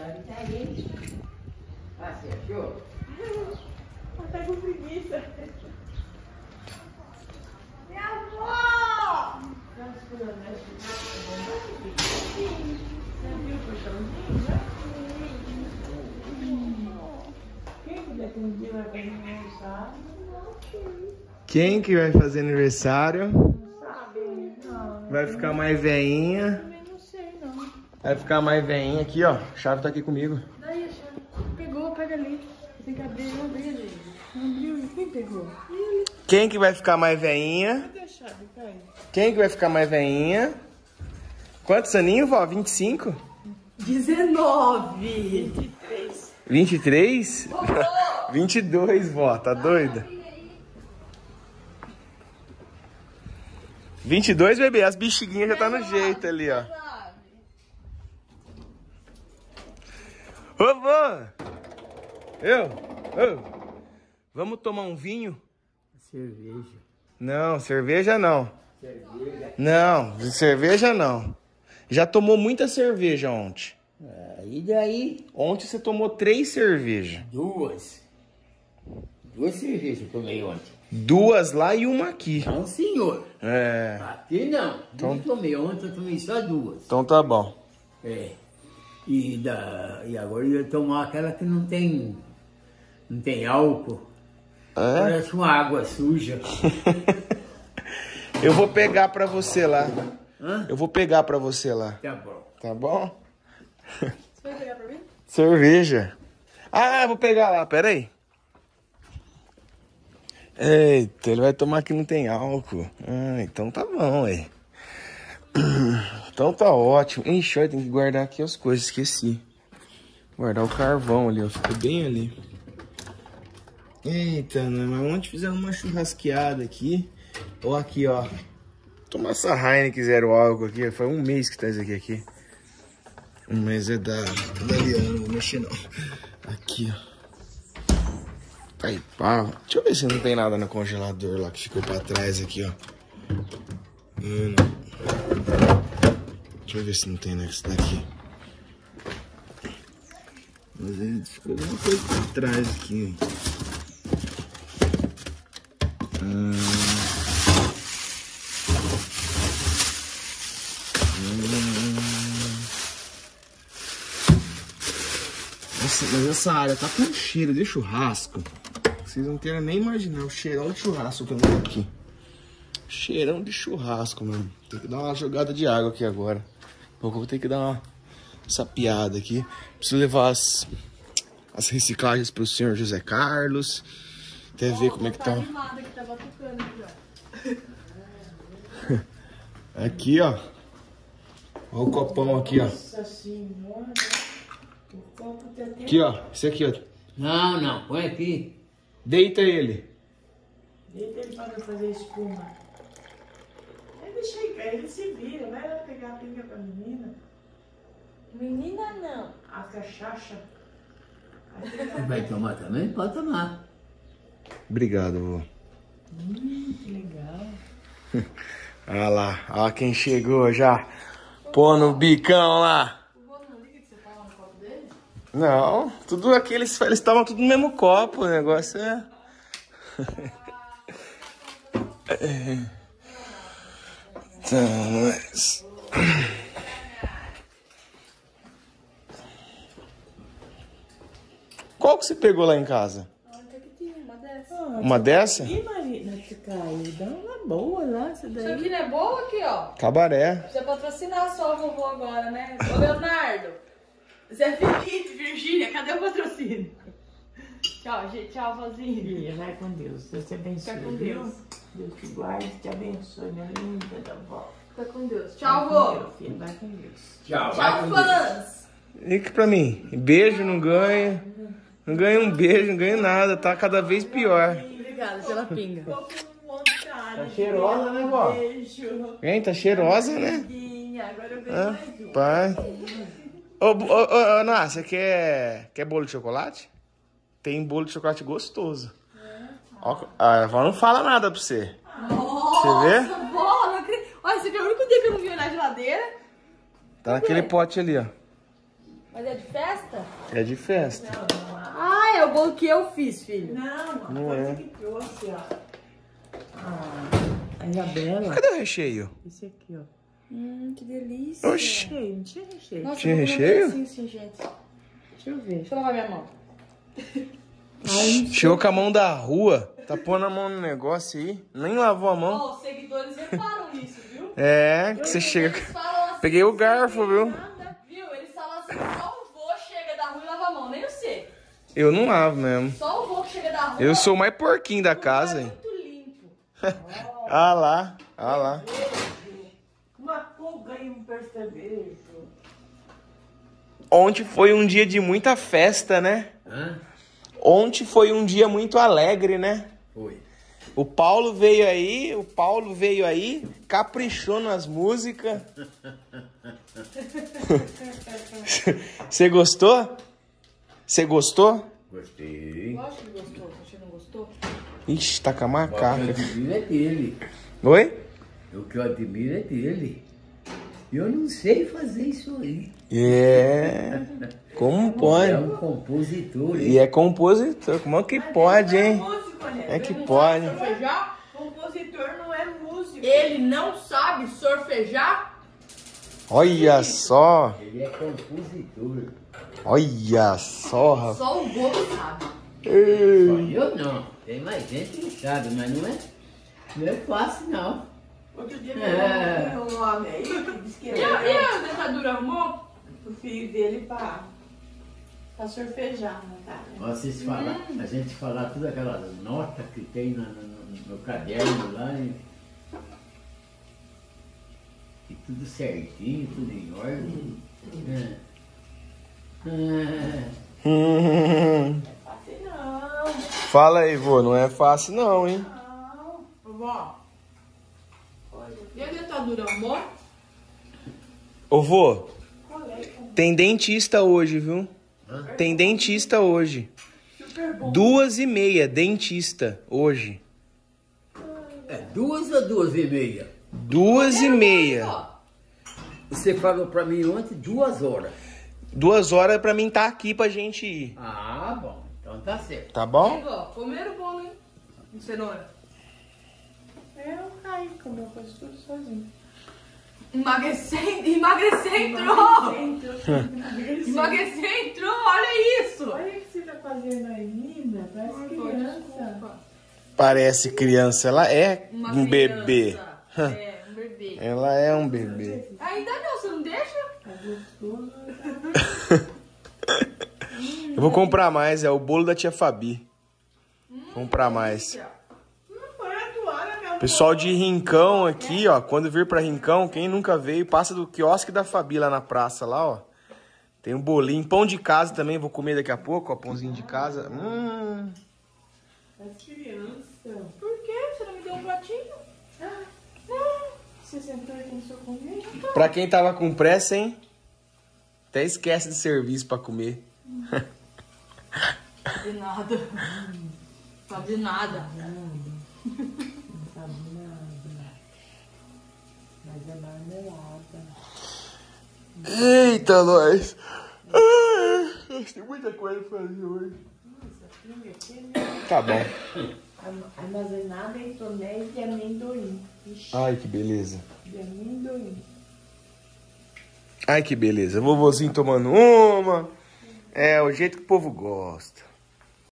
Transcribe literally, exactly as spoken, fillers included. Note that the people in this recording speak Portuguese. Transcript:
Ah, você achou? Ela tá com preguiça. Minha avó! Você viu o colchãozinho? Quem que daqui um dia vai fazer aniversário? Quem que vai fazer aniversário? Não sabe, não. Vai ficar mais veinha. Também não sei, não. Vai ficar mais veinha aqui, ó. A chave tá aqui comigo. Daí a chave. Pegou, pega ali. Tem que abrir, não abriu, gente. Não abriu. Quem pegou? Ele. Quem que vai ficar mais veinha? Cadê a chave, Caio? Quem que vai ficar mais veinha? Quantos aninhos, vó? vinte e cinco? dezenove. vinte e três. vinte e três? vinte e dois, vó. Tá doida? vinte e dois, bebê. As bexiguinhas já tá no jeito ali, ó. Ô, vô! Eu? Ô! Vamos tomar um vinho? Cerveja. Não, cerveja não. Cerveja. Não, cerveja não. Já tomou muita cerveja ontem. Ah, e daí? Ontem você tomou três cervejas. Duas. Duas cervejas eu tomei ontem. Duas lá e uma aqui. Não, senhor. É. Aqui não. Então- Não tomei ontem, eu tomei só duas. Então tá bom. É. E, da, e agora eu ia tomar aquela que não tem, não tem álcool. É? Parece uma água suja. Eu vou pegar pra você lá. Hã? Eu vou pegar pra você lá. Tá bom. Tá bom? Você vai pegar pra mim? Cerveja. Ah, vou pegar lá, pera aí. Eita, ele vai tomar que não tem álcool. Ah, então tá bom, ué. Então tá ótimo. Ixi, olha, tem que guardar aqui as coisas, esqueci. Guardar o carvão ali, ó. Ficou bem ali. Eita, né? Mas ontem fizeram uma churrasqueada aqui. Ó, aqui, ó. Tomar essa Heineken zero álcool aqui. Foi um mês que tá isso aqui. aqui. Um mês é da, da Liana, não vou mexer não. Aqui, ó. Aí, pá. Deixa eu ver se não tem nada no congelador lá que ficou pra trás aqui, ó. Hum, não. Deixa eu ver se não tem nesse daqui. Mas ele ficou alguma coisa pra trás aqui. Hum. Nossa, mas essa área tá com cheiro de churrasco. Vocês não querem nem imaginar o cheirão de churrasco que eu tenho aqui. Cheirão de churrasco, mano. Tem que dar uma jogada de água aqui agora. Um pouco eu vou ter que dar uma sapiada aqui. Preciso levar as, as reciclagens pro senhor José Carlos. Até ver como é que tá. Animada que tava tocando aqui, ó. Aqui, ó. Olha o copão aqui, ó. Nossa senhora. O copo tá até... Aqui, ó. Esse aqui, ó. Não, não. Põe aqui. Deita ele. Deita ele para fazer espuma. Aí deixa aí, cara. Ele se vira. Vai lá pegar a pinga pra menina. Menina não. A cachaça. Vai tomar também? Pode tomar. Obrigado, vô. Hum, que legal. Olha lá. Olha quem chegou já. Pô no bicão lá. O vô não liga que você tava no copo dele? Não, tudo aqueles. Eles estavam tudo no mesmo copo. O negócio é. é. Tá, mas... Qual que você pegou lá em casa? Olha que tinha uma dessa. Uma dessa? Ih, Marina, que caiu. Dá uma boa lá, essa daí. Isso aqui não é boa aqui, ó. Cabaré. Precisa patrocinar só a vovô agora, né? Ô, Leonardo. Zé Felipe, Virgínia, cadê o patrocínio? Tchau, gente. Tchau, vozinha. Filha, vai com Deus. Deus te abençoe. Fica com viu? Deus. Deus te guarde, te abençoe, minha linda da avó. Fica com Deus. Vai Tchau, com vô. Deus, filho, vai com Deus. Tchau. vai Tchau, com Deus. fãs. E que pra mim? Beijo não ganha. Não ganha um beijo, não ganha nada. Tá cada vez pior. Obrigada pela pinga. Tô com vontade. Tá cheirosa, né, vó? Beijo. Hein, tá cheirosa, né? Agora eu ganho Ah, mais um. pai. Ô, ô, ô, ô, Ana, você quer, quer bolo de chocolate? Tem bolo de chocolate gostoso. Ó, a avó não fala nada pra você. Nossa, vê? vó, não acredito. Olha, você viu o único dia que eu não vi na geladeira? Tá naquele pote ali, ó. Mas é de festa? É de festa. Não, não, a- Ah, é o bolo que eu fiz, filho. não, a Não coisa é. que trouxe, ó. Ah, a Isabela. Cadê o recheio? Esse aqui, ó. Hum, que delícia. Oxi. Recheio, não tinha recheio. Nossa, Tinha eu vou comer um recheio? pedacinho, sim, gente. Deixa eu ver. Deixa eu lavar minha mão. Chegou com a mão da rua. Tá pondo a mão no negócio aí. Nem lavou a mão. Ó, os seguidores reparam nisso, viu? É, que você chega. Eles falam assim, Peguei o garfo, viu? nada, viu? Eles falam assim, só o vô chega da rua e lava a mão, nem você. Eu não lavo mesmo. Só o vô que chega da rua. Eu sou o mais porquinho da casa, é hein? muito limpo. Ah lá, ah lá. Uma pulga e um percevejo. Ontem foi um dia de muita festa, né? Hã? Ontem foi um dia muito alegre, né? Foi. O Paulo veio aí, o Paulo veio aí, caprichou nas músicas. Você gostou? Você gostou? Gostei. Lógico que gostou. Você não gostou? Ixi, tá com a O que eu macaca. admiro é dele. Oi? O que eu admiro é dele. Eu não sei fazer isso aí. É. Como pode? É um compositor. E é compositor. Como é que pode, hein? Músico, né? É que pode. Sorfejar? Compositor não é músico. Ele não sabe sorfejar? Olha só. Ele é compositor. Olha só, rapaz. Só o vô que sabe. Só eu não. Tem mais gente que sabe, mas não é, não é fácil, não. Outro dia É. meu um homem aí que disse que E a, e era a dentadura arrumou? o filho dele pra, pra surfejar, Natália. Vocês falar, a gente falar todas aquelas notas que tem na- no, no- no caderno lá e, e tudo certinho, tudo em ordem. É. É. Hum. Assim não, Fala aí, vô. Não é fácil não, hein? não. Vó. E a dentadura arrumou? Ô, vô. Colei com Tem dentista hoje, viu? Tem dentista hoje. super bom. Duas e meia, dentista, hoje. É duas ou duas e meia? Duas e meia. Ó, Você falou pra mim ontem duas horas. Duas horas pra mim tá aqui pra gente ir. Ah, bom. Então tá certo. Tá Aí, bom? vó, comeram o bolo, hein? Com cenoura. Eu caí, comeu coisa tudo sozinho. Emagrecendo, emagrecer entrou! Emagrecendo. Emagrecer entrou, olha isso! Olha o que você tá fazendo aí, linda. Parece Ai, vó, criança. desculpa. Parece criança, ela é Uma um bebê. criança. É, um bebê. Ela é um bebê. Ainda não, você não deixa? Tá gostoso. Eu vou comprar mais, é o bolo da tia Fabi. Comprar mais. Não foi a toalha, meu Pessoal de Rincão aqui, ó. Quando vir pra Rincão, quem nunca veio, passa do quiosque da Fabi lá na praça, lá, ó. Tem um bolinho, pão de casa também, vou comer daqui a pouco, ó. Pãozinho de casa. Hum. As crianças. Por quê? Você não me deu um pratinho? Ah, você sentou e começou a comer? Pra quem tava com pressa, hein? Até esquece de serviço pra comer. De nada. Não de nada. Não sabe nada. Mas é marmelada. Eita, nós! Ai, tem muita coisa pra fazer hoje. Tá bom. Armazenada em tonéis de amendoim. Ixi, Ai, que beleza. de amendoim. Ai, que beleza. Vovozinho tomando uma. É, o jeito que o povo gosta.